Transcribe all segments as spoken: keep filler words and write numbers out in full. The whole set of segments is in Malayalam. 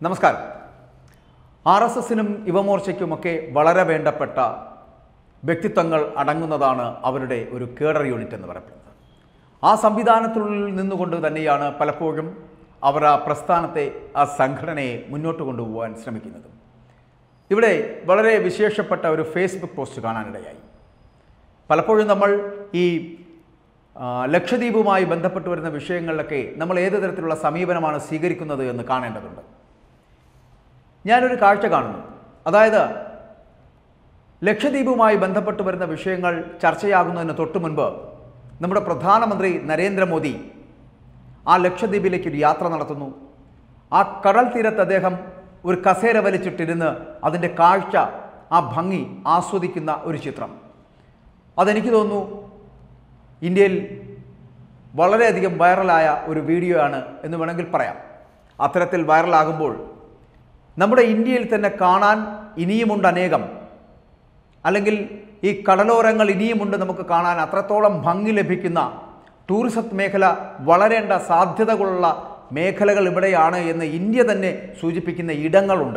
നമസ്കാരം. ആർ എസ് എസിനും യുവമോർച്ചയ്ക്കുമൊക്കെ വളരെ വേണ്ടപ്പെട്ട വ്യക്തിത്വങ്ങൾ അടങ്ങുന്നതാണ് അവരുടെ ഒരു കേഡർ യൂണിറ്റ് എന്ന് പറയപ്പെടുന്നത്. ആ സംവിധാനത്തിനുള്ളിൽ നിന്നുകൊണ്ട് തന്നെയാണ് പലപ്പോഴും അവർ ആ പ്രസ്ഥാനത്തെ, ആ സംഘടനയെ മുന്നോട്ട് കൊണ്ടുപോകാൻ ശ്രമിക്കുന്നത്. ഇവിടെ വളരെ വിശേഷപ്പെട്ട ഒരു ഫേസ്ബുക്ക് പോസ്റ്റ് കാണാനിടയായി. പലപ്പോഴും നമ്മൾ ഈ ലക്ഷദ്വീപുമായി ബന്ധപ്പെട്ട് വരുന്ന വിഷയങ്ങളിലൊക്കെ നമ്മൾ ഏത് തരത്തിലുള്ള സമീപനമാണ് സ്വീകരിക്കുന്നത് എന്ന് കാണേണ്ടതുണ്ട്. ഞാനൊരു കാഴ്ച കാണുന്നു. അതായത് ലക്ഷദ്വീപുമായി ബന്ധപ്പെട്ട് വരുന്ന വിഷയങ്ങൾ ചർച്ചയാകുന്നതിന് തൊട്ടു മുൻപ് നമ്മുടെ പ്രധാനമന്ത്രി നരേന്ദ്രമോദി ആ ലക്ഷദ്വീപിലേക്ക് ഒരു യാത്ര നടത്തുന്നു. ആ കടൽ തീരത്ത് അദ്ദേഹം ഒരു കസേര വലിച്ചിട്ടിരുന്ന് അതിൻ്റെ കാഴ്ച, ആ ഭംഗി ആസ്വദിക്കുന്ന ഒരു ചിത്രം. അതെനിക്ക് തോന്നുന്നു ഇന്ത്യയിൽ വളരെയധികം വൈറലായ ഒരു വീഡിയോ ആണ് എന്ന് വേണമെങ്കിൽ പറയാം. അത്തരത്തിൽ വൈറലാകുമ്പോൾ നമ്മുടെ ഇന്ത്യയിൽ തന്നെ കാണാൻ ഇനിയുമുണ്ട് അനേകം, അല്ലെങ്കിൽ ഈ കടലോരങ്ങൾ ഇനിയുമുണ്ട് നമുക്ക് കാണാൻ. അത്രത്തോളം ഭംഗി ലഭിക്കുന്ന ടൂറിസം മേഖല വളരേണ്ട സാധ്യതകളുള്ള മേഖലകൾ ഇവിടെയാണ് എന്ന് ഇന്ത്യ തന്നെ സൂചിപ്പിക്കുന്ന ഇടങ്ങളുണ്ട്.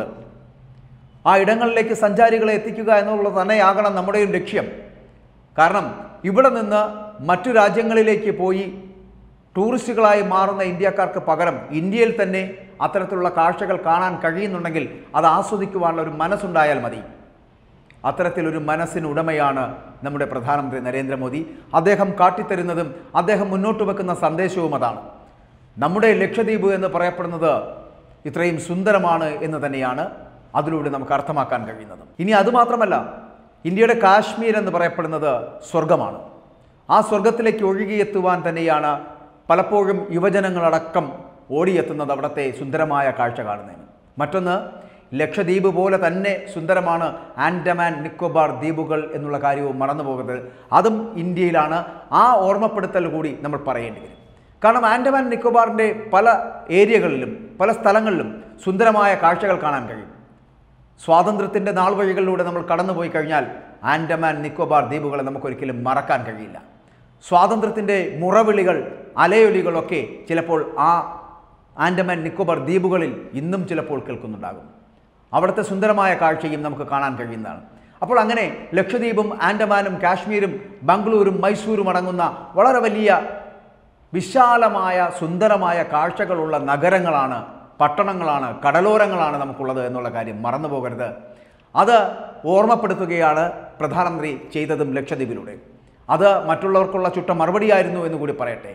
ആ ഇടങ്ങളിലേക്ക് സഞ്ചാരികളെ എത്തിക്കുക എന്നുള്ളത് തന്നെയാകണം നമ്മുടെ ലക്ഷ്യം. കാരണം ഇവിടെ നിന്ന് മറ്റു രാജ്യങ്ങളിലേക്ക് പോയി ടൂറിസ്റ്റുകളായി മാറുന്ന ഇന്ത്യക്കാർക്ക് പകരം ഇന്ത്യയിൽ തന്നെ അത്തരത്തിലുള്ള കാഴ്ചകൾ കാണാൻ കഴിയുന്നുണ്ടെങ്കിൽ അത് ആസ്വദിക്കുവാനുള്ള ഒരു മനസ്സുണ്ടായാൽ മതി. അത്തരത്തിലൊരു മനസ്സിനുടമയാണ് നമ്മുടെ പ്രധാനമന്ത്രി നരേന്ദ്രമോദി. അദ്ദേഹം കാട്ടിത്തരുന്നതും അദ്ദേഹം മുന്നോട്ട് വെക്കുന്ന സന്ദേശവും അതാണ്. നമ്മുടെ ലക്ഷദ്വീപ് എന്ന് പറയപ്പെടുന്നത് ഇത്രയും സുന്ദരമാണ് എന്ന് തന്നെയാണ് അതിലൂടെ നമുക്ക് അർത്ഥമാക്കാൻ കഴിയുന്നത്. ഇനി അതുമാത്രമല്ല, ഇന്ത്യയുടെ കാശ്മീർ എന്ന് പറയപ്പെടുന്നത് സ്വർഗമാണ്. ആ സ്വർഗത്തിലേക്ക് ഒഴുകിയെത്തുവാൻ തന്നെയാണ് പലപ്പോഴും യുവജനങ്ങളടക്കം ഓടിയെത്തുന്നത് അവിടുത്തെ സുന്ദരമായ കാഴ്ച കാണുന്നതിന്. മറ്റൊന്ന്, ലക്ഷദ്വീപ് പോലെ തന്നെ സുന്ദരമാണ് ആൻഡമാൻ നിക്കോബാർ ദ്വീപുകൾ എന്നുള്ള കാര്യവും മറന്നു പോകരുത്. അതും ഇന്ത്യയിലാണ്. ആ ഓർമ്മപ്പെടുത്തൽ കൂടി നമ്മൾ പറയേണ്ടി വരും. കാരണം ആൻഡമാൻ നിക്കോബാറിൻ്റെ പല ഏരിയകളിലും പല സ്ഥലങ്ങളിലും സുന്ദരമായ കാഴ്ചകൾ കാണാൻ കഴിയും. സ്വാതന്ത്ര്യത്തിൻ്റെ നാൾ വഴികളിലൂടെ നമ്മൾ കടന്നുപോയി കഴിഞ്ഞാൽ ആൻഡമാൻ നിക്കോബാർ ദ്വീപുകളെ നമുക്കൊരിക്കലും മറക്കാൻ കഴിയില്ല. സ്വാതന്ത്ര്യത്തിൻ്റെ മുറവിളികൾ, അലയൊലികളൊക്കെ ചിലപ്പോൾ ആ ആൻഡമാൻ നിക്കോബാർ ദ്വീപുകളിൽ ഇന്നും ചിലപ്പോൾ കേൾക്കുന്നുണ്ടാകും. അവിടുത്തെ സുന്ദരമായ കാഴ്ചയും നമുക്ക് കാണാൻ കഴിയുന്നതാണ്. അപ്പോൾ അങ്ങനെ ലക്ഷദ്വീപും ആൻഡമാനും കാശ്മീരും ബംഗളൂരും മൈസൂരും അടങ്ങുന്ന വളരെ വലിയ വിശാലമായ സുന്ദരമായ കാഴ്ചകളുള്ള നഗരങ്ങളാണ്, പട്ടണങ്ങളാണ്, കടലോരങ്ങളാണ് നമുക്കുള്ളത് എന്നുള്ള കാര്യം മറന്നു പോകരുത്. അത് ഓർമ്മപ്പെടുത്തുകയാണ് പ്രധാനമന്ത്രി ചെയ്തതും ലക്ഷദ്വീപിലൂടെ. അത് മറ്റുള്ളവർക്കുള്ള ചുട്ട മറുപടിയായിരുന്നു എന്ന് കൂടി പറയട്ടെ.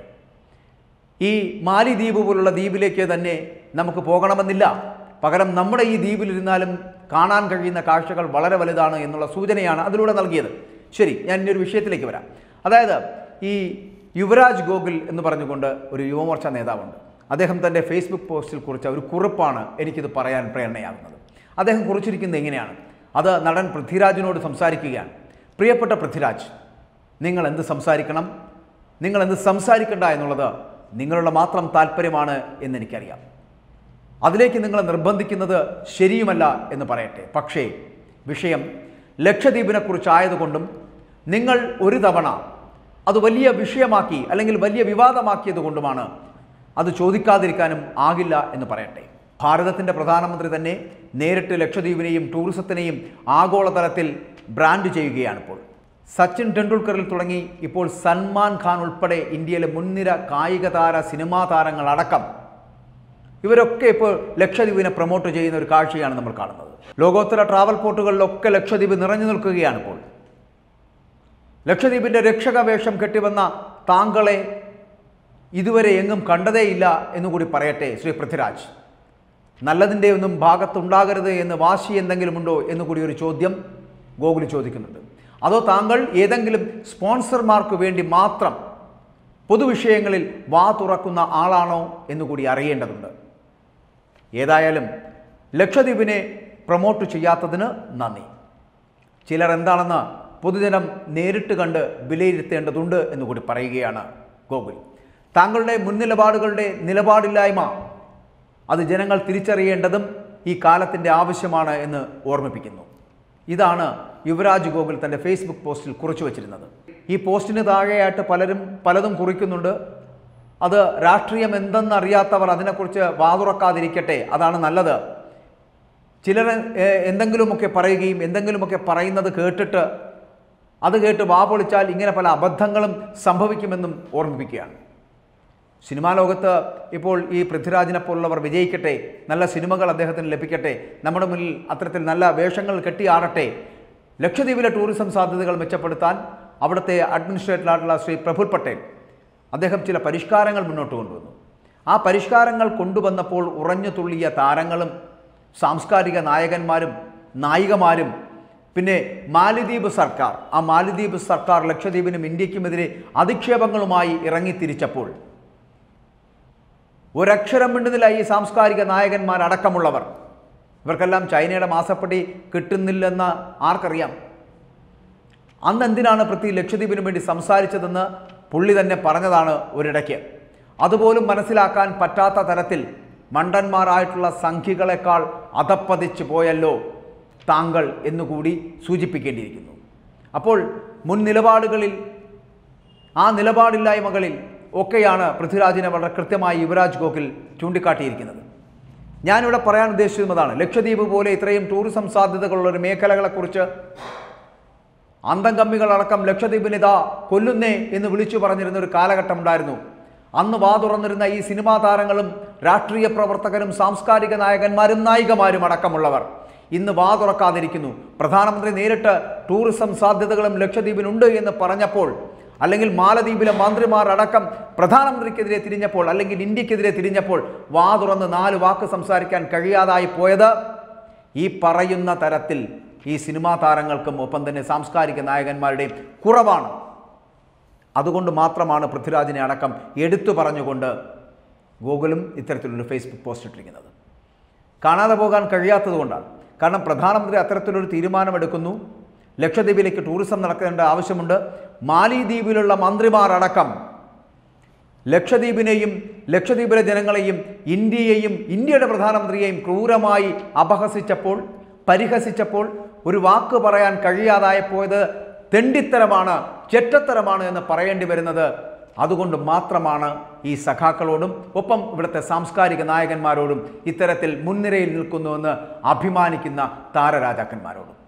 ഈ മാലിദ്വീപ് പോലുള്ള ദ്വീപിലേക്ക് തന്നെ നമുക്ക് പോകണമെന്നില്ല. പകരം നമ്മുടെ ഈ ദ്വീപിലിരുന്നാലും കാണാൻ കഴിയുന്ന കാഴ്ചകൾ വളരെ വലുതാണ് എന്നുള്ള സൂചനയാണ് അതിലൂടെ നൽകിയത്. ശരി, ഞാൻ ഇനി ഒരു വിഷയത്തിലേക്ക് വരാം. അതായത് ഈ യുവരാജ് ഗോകുൽ എന്ന് പറഞ്ഞുകൊണ്ട് ഒരു യുവമോർച്ച നേതാവുണ്ട്. അദ്ദേഹം തൻ്റെ ഫേസ്ബുക്ക് പോസ്റ്റിൽ കുറിച്ച ഒരു കുറിപ്പാണ് എനിക്കിത് പറയാൻ പ്രേരണയാകുന്നത്. അദ്ദേഹം കുറിച്ചിരിക്കുന്നത് എങ്ങനെയാണ്? അത് നടൻ പൃഥ്വിരാജിനോട് സംസാരിക്കുകയാണ്. പ്രിയപ്പെട്ട പൃഥ്വിരാജ്, നിങ്ങൾ എന്ത് സംസാരിക്കണം, നിങ്ങൾ എന്ത് സംസാരിക്കണ്ട എന്നുള്ളത് നിങ്ങളുടെ മാത്രം താല്പര്യമാണ് എന്നെനിക്കറിയാം. അതിലേക്ക് നിങ്ങളെ നിർബന്ധിക്കുന്നത് ശരിയുമല്ല എന്ന് പറയട്ടെ. പക്ഷേ വിഷയം ലക്ഷദ്വീപിനെക്കുറിച്ചായതുകൊണ്ടും നിങ്ങൾ ഒരു തവണ അത് വലിയ വിഷയമാക്കി അല്ലെങ്കിൽ വലിയ വിവാദമാക്കിയത് കൊണ്ടുമാണ് അത് ചോദിക്കാതിരിക്കാനും ആകില്ല എന്ന് പറയട്ടെ. ഭാരതത്തിൻ്റെ പ്രധാനമന്ത്രി തന്നെ നേരിട്ട് ലക്ഷദ്വീപിനെയും ടൂറിസത്തിനെയും ആഗോളതലത്തിൽ ബ്രാൻഡ് ചെയ്യുകയാണിപ്പോൾ. സച്ചിൻ ടെണ്ടുൽക്കറിൽ തുടങ്ങി ഇപ്പോൾ സൽമാൻ ഖാൻ ഉൾപ്പെടെ ഇന്ത്യയിലെ മുൻനിര കായിക താര, സിനിമാ താരങ്ങളടക്കം ഇവരൊക്കെ ഇപ്പോൾ ലക്ഷദ്വീപിനെ പ്രൊമോട്ട് ചെയ്യുന്ന ഒരു കാഴ്ചയാണ് നമ്മൾ കാണുന്നത്. ലോകോത്തര ട്രാവൽ പോർട്ടുകളിലൊക്കെ ലക്ഷദ്വീപ് നിറഞ്ഞു നിൽക്കുകയാണിപ്പോൾ. ലക്ഷദ്വീപിൻ്റെ രക്ഷക വേഷം കെട്ടിവന്ന താങ്കളെ ഇതുവരെ എങ്ങും കണ്ടതേയില്ല എന്നുകൂടി പറയട്ടെ ശ്രീ പൃഥ്വിരാജ്. നല്ലതിൻ്റെ ഒന്നും ഭാഗത്തുണ്ടാകരുത് എന്ന് വാശി എന്തെങ്കിലുമുണ്ടോ എന്നുകൂടി ഒരു ചോദ്യം ഗോകുൽ ചോദിക്കുന്നുണ്ട്. അതോ താങ്കൾ ഏതെങ്കിലും സ്പോൺസർമാർക്ക് വേണ്ടി മാത്രം പൊതുവിഷയങ്ങളിൽ വാ തുറക്കുന്ന ആളാണോ എന്നുകൂടി അറിയേണ്ടതുണ്ട്. ഏതായാലും ലക്ഷദ്വീപിനെ പ്രൊമോട്ട് ചെയ്യാത്തതിന് നന്ദി. ചിലർ എന്താണെന്ന് പൊതുജനം നേരിട്ട് കണ്ട് വിലയിരുത്തേണ്ടതുണ്ട് എന്നുകൂടി പറയുകയാണ് ഗോകുൽ. താങ്കളുടെ മുൻനിലപാടുകളുടെ നിലപാടില്ലായ്മ അത് ജനങ്ങൾ തിരിച്ചറിയേണ്ടതും ഈ കാലത്തിൻ്റെ ആവശ്യമാണ് എന്ന് ഓർമ്മിപ്പിക്കുന്നു. ഇതാണ് യുവരാജ് ഗോകുൽ തൻ്റെ ഫേസ്ബുക്ക് പോസ്റ്റിൽ കുറിച്ചു വച്ചിരുന്നത്. ഈ പോസ്റ്റിന് താഴെയായിട്ട് പലരും പലതും കുറിക്കുന്നുണ്ട്. അത് രാഷ്ട്രീയം എന്തെന്നറിയാത്തവർ അതിനെക്കുറിച്ച് വാതുറക്കാതിരിക്കട്ടെ, അതാണ് നല്ലത്. ചിലർ എന്തെങ്കിലുമൊക്കെ പറയുകയും എന്തെങ്കിലുമൊക്കെ പറയുന്നത് കേട്ടിട്ട് അത് കേട്ട് വാ പൊളിച്ചാൽ ഇങ്ങനെ പല അബദ്ധങ്ങളും സംഭവിക്കുമെന്നും ഓർമ്മിപ്പിക്കുകയാണ്. സിനിമാ ലോകത്ത് ഇപ്പോൾ ഈ പൃഥ്വിരാജിനെ പോലുള്ളവർ വിജയിക്കട്ടെ, നല്ല സിനിമകൾ അദ്ദേഹത്തിന് ലഭിക്കട്ടെ, നമ്മുടെ മുന്നിൽ അത്തരത്തിൽ നല്ല വേഷങ്ങൾ കെട്ടിയാടട്ടെ. ലക്ഷദ്വീപിലെ ടൂറിസം സാധ്യതകൾ മെച്ചപ്പെടുത്താൻ അവിടുത്തെ അഡ്മിനിസ്ട്രേറ്ററായിട്ടുള്ള ശ്രീ പ്രഫുൽ പട്ടേൽ അദ്ദേഹം ചില പരിഷ്കാരങ്ങൾ മുന്നോട്ട് കൊണ്ടുവന്നു. ആ പരിഷ്കാരങ്ങൾ കൊണ്ടുവന്നപ്പോൾ ഉറഞ്ഞു തുള്ളിയ താരങ്ങളും സാംസ്കാരിക നായകന്മാരും നായികമാരും പിന്നെ മാലിദ്വീപ് സർക്കാർ ആ മാലിദ്വീപ് സർക്കാർ ലക്ഷദ്വീപിനും ഇന്ത്യക്കുമെതിരെ അധിക്ഷേപങ്ങളുമായി ഇറങ്ങിത്തിരിച്ചപ്പോൾ ഒരക്ഷരം മിണ്ടുന്നില്ല ഈ സാംസ്കാരിക നായകന്മാരടക്കമുള്ളവർ. ഇവർക്കെല്ലാം ചൈനയുടെ മാസപ്പടി കിട്ടുന്നില്ലെന്ന് ആർക്കറിയാം? അന്ന് എന്തിനാണ് പൃഥ്വി ലക്ഷദ്വീപിന് വേണ്ടി സംസാരിച്ചതെന്ന് പുള്ളി തന്നെ പറഞ്ഞതാണ് ഒരിടയ്ക്ക്. അതുപോലും മനസ്സിലാക്കാൻ പറ്റാത്ത തരത്തിൽ മണ്ടന്മാരായിട്ടുള്ള സംഖ്യകളെക്കാൾ അധപ്പതിച്ചു പോയല്ലോ താങ്കൾ എന്നുകൂടി സൂചിപ്പിക്കേണ്ടിയിരിക്കുന്നു. അപ്പോൾ മുൻ നിലപാടുകളിൽ ആ നിലപാടില്ലായ്മകളിൽ ഒക്കെയാണ് പൃഥ്വിരാജിനെ വളരെ കൃത്യമായി യുവരാജ് ഗോകുൽ ചൂണ്ടിക്കാട്ടിയിരിക്കുന്നത്. ഞാനിവിടെ പറയാൻ ഉദ്ദേശിക്കുന്നതാണ്, ലക്ഷദ്വീപ് പോലെ ഇത്രയും ടൂറിസം സാധ്യതകളുള്ള ഒരു മേഖലകളെക്കുറിച്ച് അന്തം കമ്മികളടക്കം ലക്ഷദ്വീപിനിതാ കൊല്ലുന്നേ എന്ന് വിളിച്ചു പറഞ്ഞിരുന്ന ഒരു കാലഘട്ടം ഉണ്ടായിരുന്നു. അന്ന് വാ തുറന്നിരുന്ന ഈ സിനിമാ താരങ്ങളും രാഷ്ട്രീയ പ്രവർത്തകരും സാംസ്കാരിക നായകന്മാരും നായികമാരും അടക്കമുള്ളവർ ഇന്ന് വാ തുറക്കാതിരിക്കുന്നു. പ്രധാനമന്ത്രി നേരിട്ട് ടൂറിസം സാധ്യതകളും ലക്ഷദ്വീപിനുണ്ട് എന്ന് പറഞ്ഞപ്പോൾ, അല്ലെങ്കിൽ മാലദ്വീപിലെ മന്ത്രിമാർ അടക്കം പ്രധാനമന്ത്രിക്കെതിരെ തിരിഞ്ഞപ്പോൾ, അല്ലെങ്കിൽ ഇന്ത്യക്കെതിരെ തിരിഞ്ഞപ്പോൾ വാ തുറന്ന് നാല് വാക്ക് സംസാരിക്കാൻ കഴിയാതായി പോയത് ഈ പറയുന്ന തരത്തിൽ ഈ സിനിമാ താരങ്ങൾക്കും ഒപ്പം തന്നെ സാംസ്കാരിക നായകന്മാരുടെയും കുറവാണ്. അതുകൊണ്ട് മാത്രമാണ് പൃഥ്വിരാജിനെ അടക്കം എടുത്തു പറഞ്ഞുകൊണ്ട് ഗോകുലും ഇത്തരത്തിലൊരു ഫേസ്ബുക്ക് പോസ്റ്റ് ഇട്ടിരിക്കുന്നത്. കാണാതെ പോകാൻ കഴിയാത്തത് കൊണ്ടാണ്. കാരണം പ്രധാനമന്ത്രി അത്തരത്തിലൊരു തീരുമാനമെടുക്കുന്നു, ലക്ഷദ്വീപിലേക്ക് ടൂറിസം നടക്കേണ്ട ആവശ്യമുണ്ട്. മാലിദ്വീപിലുള്ള മന്ത്രിമാർ അടക്കം ലക്ഷദ്വീപിനെയും ലക്ഷദ്വീപിലെ ജനങ്ങളെയും ഇന്ത്യയെയും ഇന്ത്യയുടെ പ്രധാനമന്ത്രിയെയും ക്രൂരമായി അപഹസിച്ചപ്പോൾ, പരിഹസിച്ചപ്പോൾ, ഒരു വാക്ക് പറയാൻ കഴിയാതായപ്പോയത് തെണ്ടിത്തരമാണ്, ചെറ്റത്തരമാണ് എന്ന് പറയേണ്ടി വരുന്നത് അതുകൊണ്ട് മാത്രമാണ് ഈ സഖാക്കളോടും ഒപ്പം ഇവിടുത്തെ സാംസ്കാരിക നായകന്മാരോടും ഇത്തരത്തിൽ മുൻനിരയിൽ നിൽക്കുന്നുവെന്ന് അഭിമാനിക്കുന്ന താരരാജാക്കന്മാരോടും.